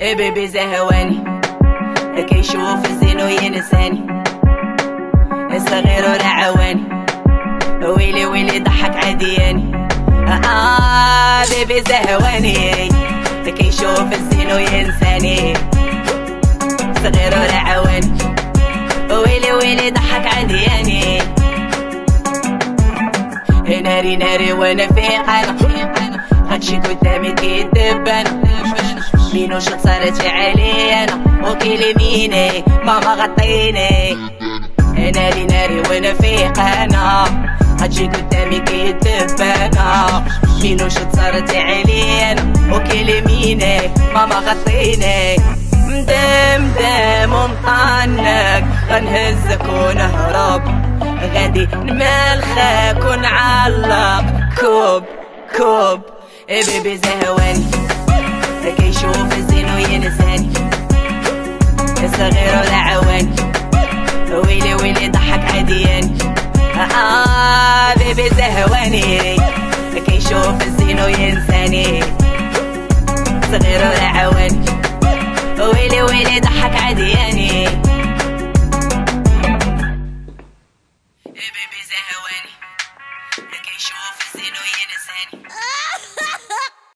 بيبي زهواني كيشوف الزين وينساني، الصغير ورعواني ويلي ويلي ضحك عدياني. بيبي زهواني كيشوف الزين وينساني، صغير ورعواني ويلي ويلي ضحك عدياني. ناري ناري وانا فيقانة، هادشي قدامي كيدبانا، مينوش صارت علي انا وكيلميني ماما غطيني. ناري ناري وانا فيقانة، هادشي قدامي كيدبانا، مينوش صارت علي انا وكيلميني ماما غطيني. مدام ومطنك غنهزك ونهرب، غادي نملخك ونعلق كوب كوب. بيبي زهواني كيشوف الزين وينساني، الصغير والعواني ويلي ويلي ضحك عدياني. بيبي زهواني كيشوف الزين وينساني، صغير والعواني ويلي ويلي ضحك عدياني.